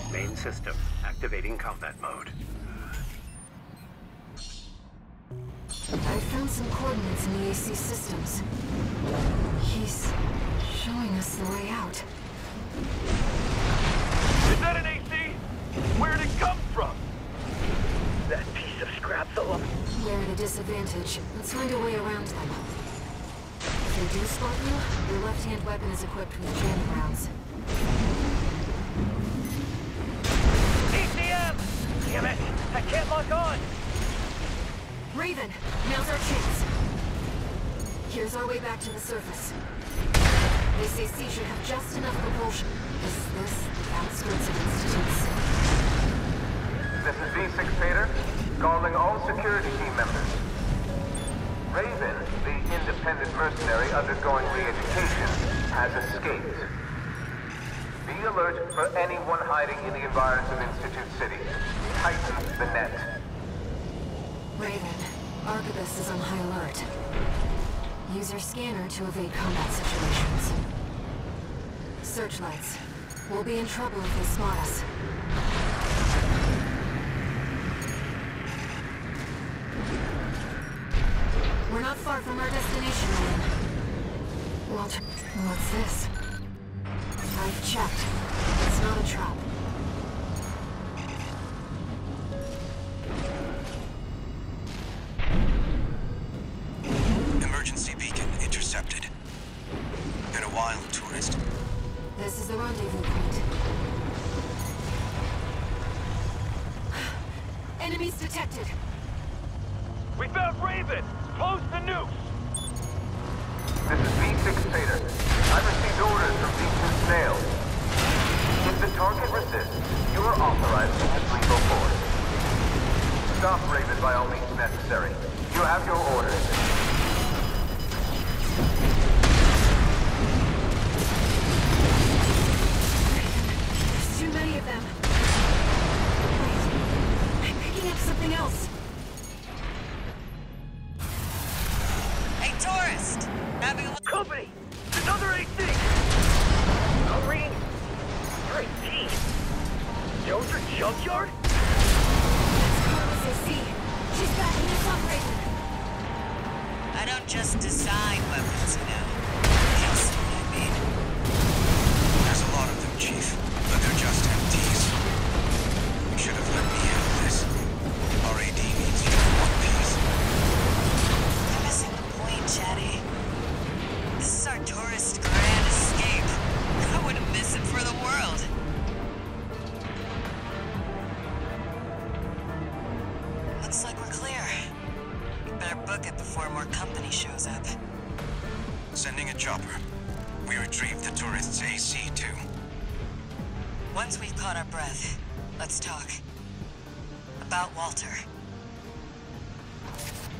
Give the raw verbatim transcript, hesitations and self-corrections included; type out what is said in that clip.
Main system, activating combat mode. I found some coordinates in the A C systems. He's showing us the way out. Is that an A C? Where'd it come from? That piece of scrap, Philip. They're at a disadvantage. Let's find a way around them. If they do spot you, your left-hand weapon is equipped with jamming rounds. E C M! Damn it! I can't lock on! Raven, now's our chance. Here's our way back to the surface. This A C should have just enough propulsion. Is this the outskirts of Institute City? This is V six Pater, calling all security team members. Raven, the independent mercenary undergoing re-education, has escaped. Be alert for anyone hiding in the environs of Institute City. Tighten the net. Raven, Arquebus is on high alert. Use your scanner to evade combat situations. Searchlights. We'll be in trouble if they spot us. We're not far from our destination, Owen. Walter, what's this? I've checked. It's not a trap. Emergency beacon intercepted. Been a while, tourist. This is the rendezvous point. Enemies detected. We found Raven! Close the nuke! This is V six Pater. I've received orders from V two Snail. If the target resists, you are authorized to use lethal force. Stop Raven by all means necessary. You have your orders. There's too many of them. Wait, I'm picking up something else. Hey, tourist! Having a look. Company! Another A C! Irene! You're eighteen! Dozer Junkyard? That's Carlos A C. She's backing us up, Raven. I don't just design weapons, you know. That's what I mean. There's a lot of them, Chief, but they're just M Ts. You should have let me handle this. R A D needs you in one piece. You're missing the point, Chatty. This is our tourist grand escape. I wouldn't miss it for the world. Looks like we're clear. We better book it before more company shows up. Sending a chopper. We retrieved the tourist's A C, too. Once we've caught our breath, let's talk. About Walter.